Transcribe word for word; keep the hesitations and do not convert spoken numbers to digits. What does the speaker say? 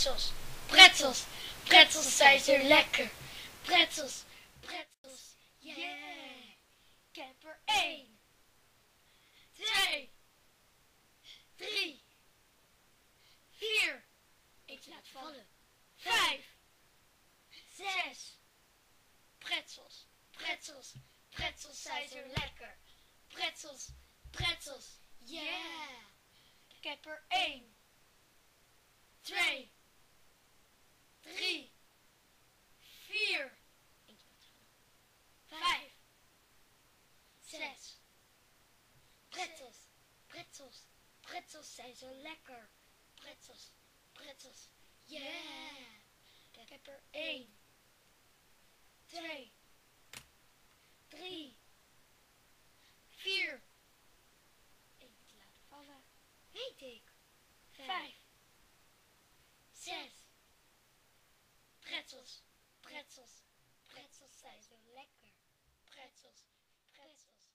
Pretzels, pretzels, pretzels zijn zo lekker. Pretzels, pretzels, yeah. Ik heb er één, twee, drie, vier. Ik laat vallen. Vijf, zes. Pretzels, pretzels, pretzels zijn zo lekker. Pretzels, pretzels, yeah. Ik heb er één, twee, drie, vier. Eentje laten vallen. Vijf, zes. Pretzels, pretzels, pretzels zijn zo lekker. Pretzels, pretzels, yeah. Ik heb er één, twee, drie, vier. Eentje laten vallen. Weet ik. Vijf, zes. Pretzels, pretzels, pretzels zijn zo lekker. Pretzels, pretzels.